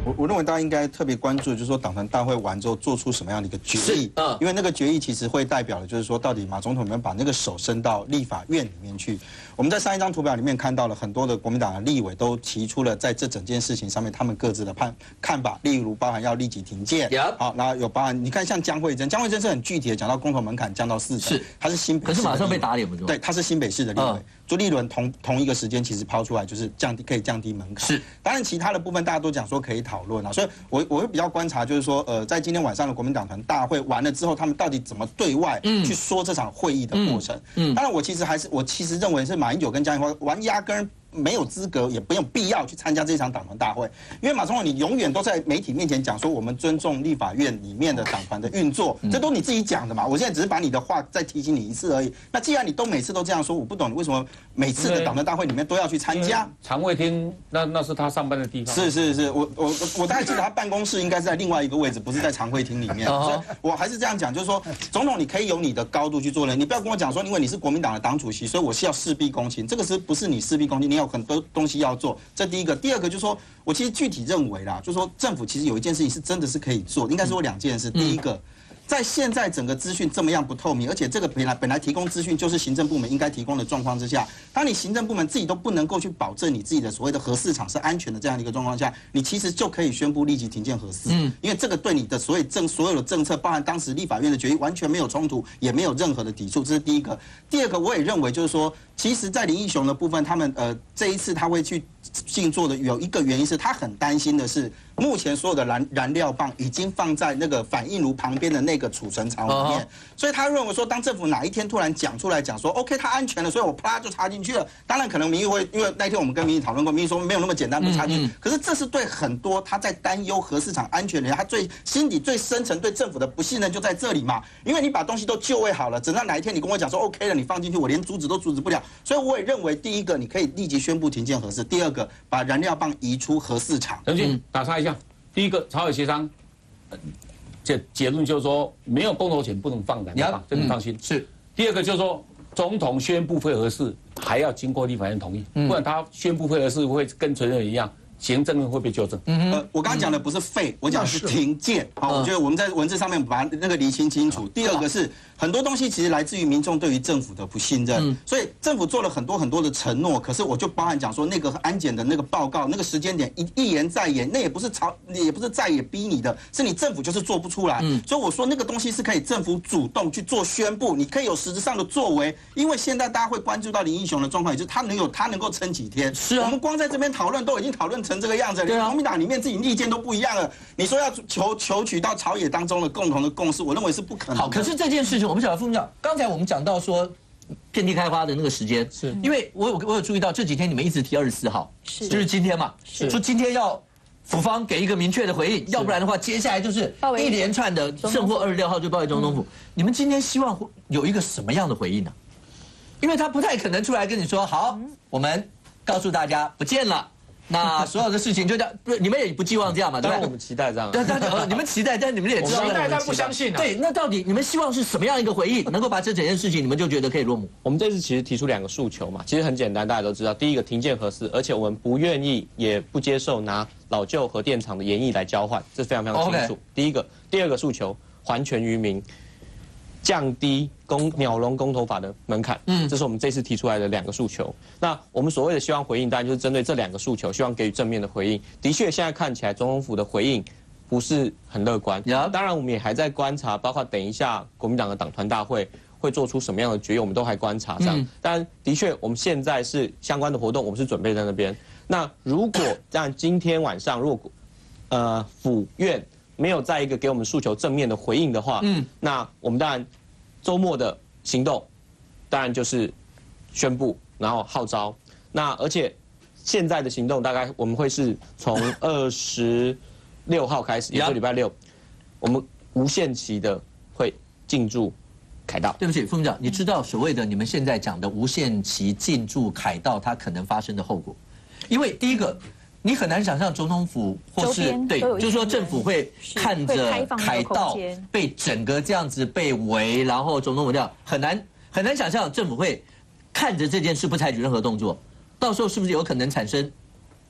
我认为大家应该特别关注，就是说党团大会完之后做出什么样的一个决议，因为那个决议其实会代表的就是说，到底马总统有没有把那个手伸到立法院里面去。我们在上一张图表里面看到了很多的国民党的立委都提出了在这整件事情上面他们各自的看法，例如包含要立即停建，好，然后有包含你看像江惠珍是很具体的讲到公投门槛降到4成，他是新北市， 可是马上被打脸不是吗？ 对，他是新北市的立委。朱立伦同一个时间其实抛出来就是可以降低门槛，是。当然其他的部分大家都讲说可以讨论啊，所以我会比较观察就是说，在今天晚上的国民党团大会完了之后，他们到底怎么对外去说这场会议的过程？当然我其实认为是马英九跟江宜樺压根没有资格，也没有必要去参加这场党团大会，因为马总统你永远都在媒体面前讲说我们尊重立法院里面的党团的运作，这都你自己讲的嘛。我现在只是把你的话再提醒你一次而已。那既然你都每次都这样说，我不懂你为什么每次的党团大会里面都要去参加。 常会厅那是他上班的地方。 是，我大概记得他办公室应该是在另外一个位置，不是在常会厅里面。所以我还是这样讲，就是说总统你可以有你的高度去做人，你不要跟我讲说因为你是国民党的党主席，所以我是要事必躬亲，这个不是你事必躬亲，你有很多东西要做，这第一个。第二个就是说，我其实具体认为啦，就是说政府其实有一件事情是真的是可以做，应该说2件事。第一个，在现在整个资讯这么样不透明，而且这个本来提供资讯就是行政部门应该提供的状况之下，当你行政部门自己都不能够去保证你自己的所谓的核四厂是安全的这样的一个状况下，你其实就可以宣布立即停建核四，因为这个对你的所有的政策，包含当时立法院的决议完全没有冲突，也没有任何的抵触，这是第一个。第二个，我也认为就是说，其实，在林义雄的部分，他们这一次他会去静坐的有一个原因是他很担心的是，目前所有的燃料棒已经放在那个反应炉旁边的那个储存槽里面，所以他认为说，当政府哪一天突然讲出来讲说 ，OK， 它安全了，所以我啪就插进去了。当然，可能民意会因为那天我们跟民意讨论过，民意说没有那么简单不插进去。可是这是对很多他在担忧核市场安全的人，他心底最深层对政府的不信任就在这里嘛。因为你把东西都就位好了，等到哪一天你跟我讲说 OK 了，你放进去，我连阻止都阻止不了。所以我也认为，第一个你可以立即宣布停建核四，第二个把燃料棒移出核四厂。 陈俊打岔一下，第一个朝野协商，结论就是说没有公投前不能放燃料棒，这你放心。是。第二个就是说，总统宣布废核四还要经过立法院同意，不然他宣布废核四会跟承认一样。行政会被纠正。 我刚刚讲的不是废，我讲的是停建。好，我觉得我们在文字上面把那个厘清清楚。第二个是很多东西其实来自于民众对于政府的不信任，所以政府做了很多的承诺，可是我就包含讲说那个安检的那个报告，那个时间点一言再言，那也不是再也逼你的，是你政府就是做不出来。所以我说那个东西是可以政府主动去做宣布，你可以有实质上的作为，因为现在大家会关注到林义雄的状况，也就是他能够撑几天。是啊，我们光在这边讨论都已经讨论成这个样子，连国民党里面自己意见都不一样了。你说要求取到朝野当中的共同的共识，我认为是不可能的。 好，可是这件事情，我们晓得副部长，刚才我们讲到说遍地开花的那个时间，是因为我有注意到这几天你们一直提24号，就是今天嘛，说今天要府方给一个明确的回应，要不然的话，接下来就是一连串的甚或26号就包围总统府。你们今天希望有一个什么样的回应呢？因为他不太可能出来跟你说，好，我们告诉大家不见了。那所有的事情就这样，你们也不寄望这样嘛？ 当然我们期待这样。 对，你们期待，但你们也知道， 期待但不相信啊。 对，那到底你们希望是什么样一个回应，能够把这整件事情你们就觉得可以落幕？ 我们这次其实提出2个诉求嘛，其实很简单，大家都知道。第一个，停建核四，而且我们不愿意也不接受拿老旧核电厂的延役来交换，这非常非常清楚。第一个，第2个诉求，还权于民。降低鸟笼公投法的门槛，这是我们这次提出来的2个诉求。那我们所谓的希望回应，当然就是针对这2个诉求，希望给予正面的回应。的确，现在看起来总统府的回应不是很乐观。当然，我们也还在观察，包括等一下国民党的党团大会会做出什么样的决议，我们都还观察上。但的确，我们现在是相关的活动，我们是准备在那边。那如果让今天晚上，如果府院没有在一个给我们诉求正面的回应的话，那我们当然周末的行动，当然就是宣布，然后号召。那而且现在的行动大概我们会是从26号开始，也就是礼拜6，我们无限期的会进驻凯道。 对不起，副部长，你知道所谓的你们现在讲的无限期进驻凯道，它可能发生的后果？因为第一个。你很难想象总统府或是对，就是说政府会看着凯道被整个这样子被围，然后总统府掉，很难想象政府会看着这件事不采取任何动作，到时候是不是有可能产生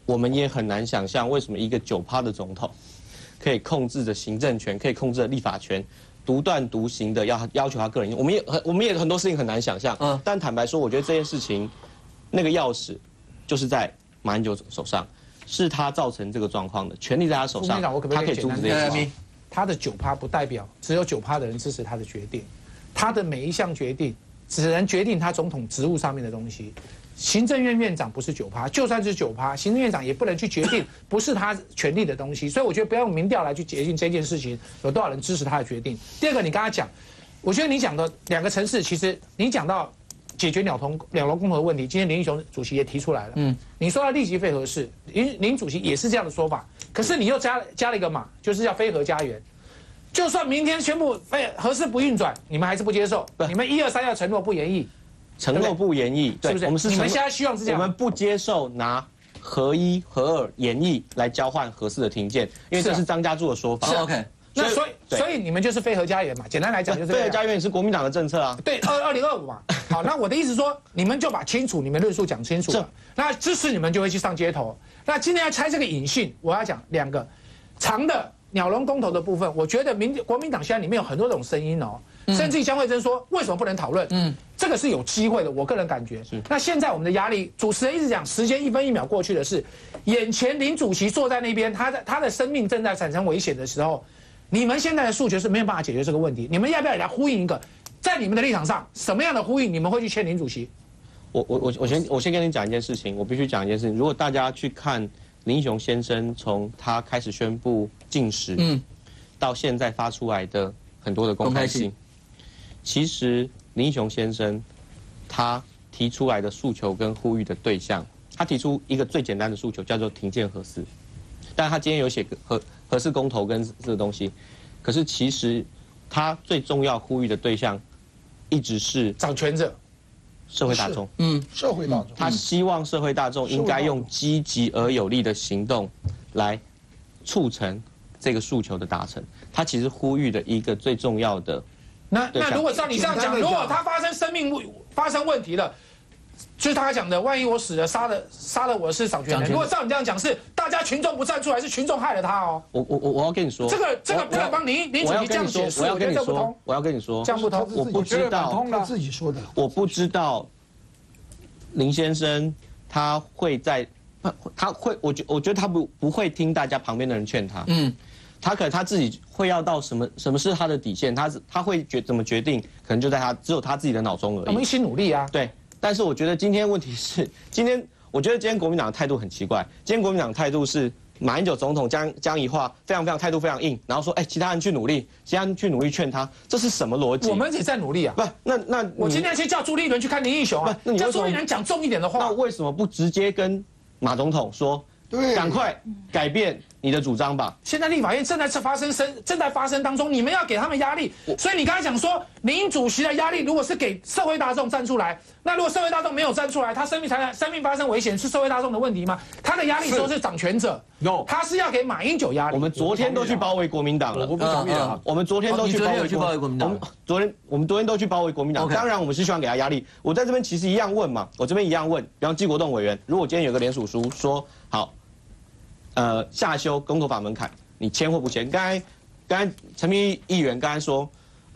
我们也很难想象为什么一个9%的总统可以控制着行政权，可以控制着立法权，独断独行的要求他个人。我们也很多事情很难想象。但坦白说，我觉得这件事情那个钥匙就是在马英九手上，是他造成这个状况的，权力在他手上，他可以阻止这件事情。 他的9%不代表只有9%的人支持他的决定，他的每一项决定只能决定他总统职务上面的东西。行政院院长不是9%，就算是9%，行政院长也不能去决定不是他权力的东西。所以我觉得不要用民调来去决定这件事情有多少人支持他的决定。第二个，你刚才讲，我觉得你讲的2个城市，其实你讲到解决两龙公投的问题，今天林义雄主席也提出来了。你说要立即非核四，林主席也是这样的说法，可是你又加了一个码，就是要非核家园。就算明天宣布核四不运转，你们还是不接受？你们1、2、3要承诺不延役。 承诺不延役， 是不是？我们是你们现在希望是这样， 我们不接受拿核1、核2延役来交换核4的停建，因为这是张家柱的说法。 OK， 那所以你们就是非核家园嘛？简单来讲就是非核家园也是国民党的政策啊。 对，2025嘛。好，那我的意思说，你们就把清楚，你们论述讲清楚了。那支持你们就会去上街头。那今天要拆这个引信，我要讲2个长的鸟笼公投的部分，我觉得国民党现在里面有很多种声音哦。甚至江惠珍说，为什么不能讨论？这个是有机会的，我个人感觉。那现在我们的压力，主持人一直讲，时间1分1秒过去的是，眼前林主席坐在那边，他的生命正在产生危险的时候，你们现在的诉求是没有办法解决这个问题。你们要不要也来呼应一个，在你们的立场上，什么样的呼应你们会去劝林主席？ 我先跟你讲一件事情，我必须讲一件事情。如果大家去看林义雄先生从他开始宣布禁食，到现在发出来的很多的公开信。其实林义雄先生他提出来的诉求跟呼吁的对象，他提出一个最简单的诉求，叫做停建核四。但他今天有写核四公投跟这个东西，可是其实他最重要呼吁的对象，一直是掌权者、 社会大众。 社会大众。 他希望社会大众应该用积极而有力的行动来促成这个诉求的达成。他其实呼吁的一个最重要的。 那如果照你这样讲，如果他发生问题了，就是他讲的，万一我死了，杀了我是掌权人。如果照你这样讲，是大家群众不站出来，是群众害了他哦。 我要跟你说， 这个不能帮林主席这样解释， 我要跟你说， 我要跟你说， 这样不通。 我不知道他自己说的， 我不知道林先生他会在，我觉得他不会听大家旁边的人劝他。他可能他自己会要到什么是他的底线，他会怎么决定，可能就在只有他自己的脑中而已。 我们一起努力啊。 对，但是我觉得今天问题是，我觉得今天国民党的态度很奇怪。今天国民党的态度是马英九总统将一话非常态度非常硬，然后说其他人去努力，其他人去努力劝他，这是什么逻辑？ 我们也在努力啊。 不，那我今天去叫朱立伦去看林义雄啊，叫朱立伦讲重一点的话。 那为什么不直接跟马总统说，赶快改变你的主张吧？ 现在立法院正在发生当中，你们要给他们压力。所以你刚才讲说，林主席的压力如果是给社会大众站出来，那如果社会大众没有站出来，他生命发生危险是社会大众的问题吗？他的压力都是掌权者，他是要给马英九压力。 我们昨天都去包围国民党了， 我不同意啊。 我们昨天都去包围国民党。我们昨天都去包围国民党。当然，我们是希望给他压力。我在这边其实一样问嘛，我这边一样问，比方季国栋委员，如果今天有个联署书说好。下修公投法门槛，你签或不签？刚才陈明议员刚才说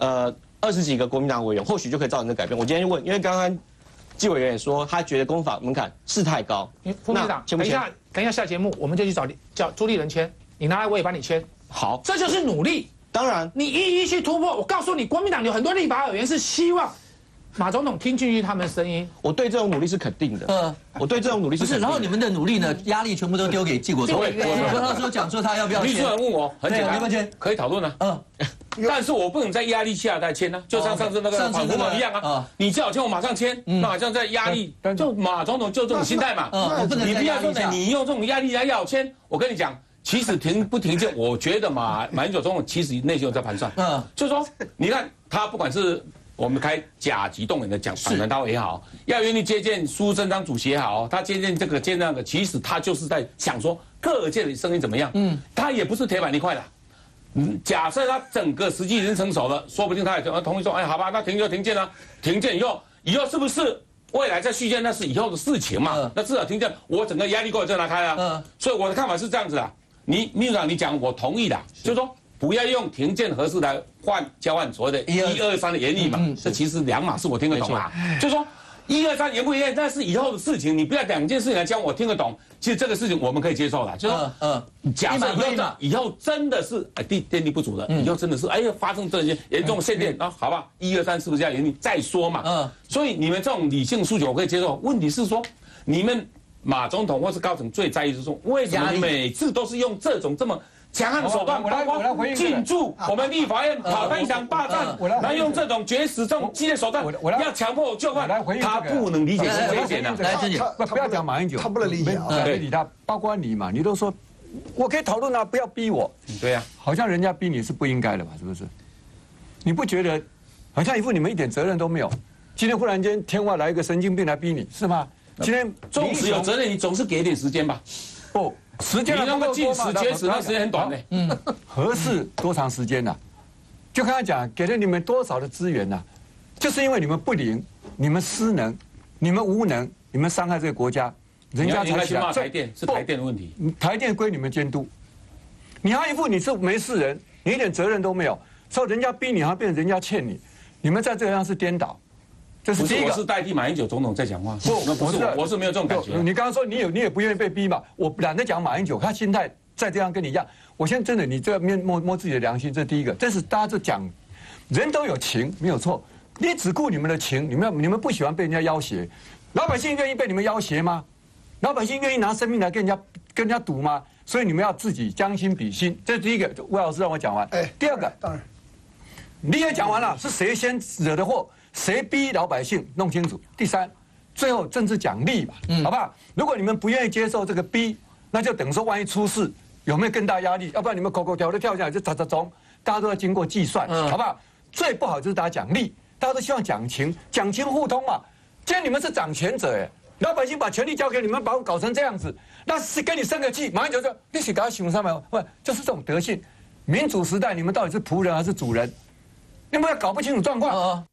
，20几个国民党委员或许就可以造成这改变。我今天就问，因为刚刚季委员也说，他觉得公投法门槛是太高。 副秘书长，等一下下节目，我们就去叫朱立伦签，你拿来我也帮你签。 好， 这就是努力。 当然， 你一去突破。我告诉你，国民党有很多立法委员是希望马总统听进去他们的声音。 我对这种努力是肯定的。我对这种努力是肯定的。 然后你们的努力呢，压力全部都丢给季国栋。我跟他说讲说他要不要签。 秘书长问我，很简单，可以讨论啊。但是我不能在压力下再签啊，就像上次那个反腐一样啊。你叫我签，我马上签，那好像在压力。就马总统就这种心态嘛。你不要说你用这种压力来要我签，我跟你讲。其实停不停建，我觉得马英九总统其实内心有在盘算。就是说，你看他不管是我们开甲级动员的党团刀也好，要愿意接见苏贞昌主席也好，他接见这个接那个，其实他就是在想说各界的声音怎么样。他也不是铁板一块的。假设他整个实际已经成熟了，说不定他也同意说，好吧，那停就停建了。停建以后是不是未来再续建那是以后的事情嘛，那至少听见我整个压力够就拿开啊。所以我的看法是这样子啊，秘书长你讲我同意的，就是说不要用停建核四来交换所谓的1、2、3的延役嘛，这其实两码事，我听得懂啊。就是说1、2、3延不延，那是以后的事情，你不要2件事情来讲，我听得懂。其实这个事情我们可以接受的，就是说，假设以后真的是电力不足了，以后真的是发生这些严重限电，那好吧，1、2、3是不是要延役再说嘛？所以你们这种理性诉求我可以接受。问题是说，你们马总统或是高层最在意是说，为什么你每次都是用这种这么强悍的手段，包括进驻我们立法院讨论一场霸占，然后用这种绝食这种激烈手段，要强迫就范，他不能理解是这一点的。 不要讲马英九，他不能理解，没理他，包括你嘛，你都说我可以讨论啊，不要逼我。 对呀， 好像人家逼你是不应该的嘛，是不是？你不觉得好像一副你们一点责任都没有？今天忽然间天外来一个神经病来逼你，是吗？今天纵使有责任，你总是给点时间吧。 不。时间那么禁食绝食，那时间很短呢。 合适多长时间呢？就刚才讲，给了你们多少的资源呢？就是因为你们不灵，你们失能，你们无能，你们伤害这个国家，人家才去骂台电，是台电的问题。 台电归你们监督，你还一副你是没事人，你一点责任都没有，所以人家逼你，还变成人家欠你，你们在这个上是颠倒。 这是第一个，我是代替马英九总统在讲话。不是我是没有这种感觉。 你刚刚说你也不愿意被逼嘛？我懒得讲马英九，他心态再这样跟你一样。我现在真的，你这摸自己的良心，这是第一个。这是大家就讲，人都有情，没有错。你只顾你们的情，你们不喜欢被人家要挟。老百姓愿意被你们要挟吗？老百姓愿意拿生命来跟人家赌吗？所以你们要自己将心比心。这是第一个。魏老师让我讲完。第二个，当然，你也讲完了，是谁先惹的祸？谁逼老百姓弄清楚？第三，最后政治奖励嘛，好不好？如果你们不愿意接受这个逼，那就等于说万一出事，有没有更大压力？要不然你们口条的跳下来就中，大家都要经过计算，好不好？最不好就是大家奖励，大家都希望讲情互通嘛。既然你们是掌权者，老百姓把权力交给你们，把我搞成这样子，那是跟你生个气。马英九说：“你去给他想上面，不就是这种德性？民主时代，你们到底是仆人还是主人？你们要搞不清楚状况。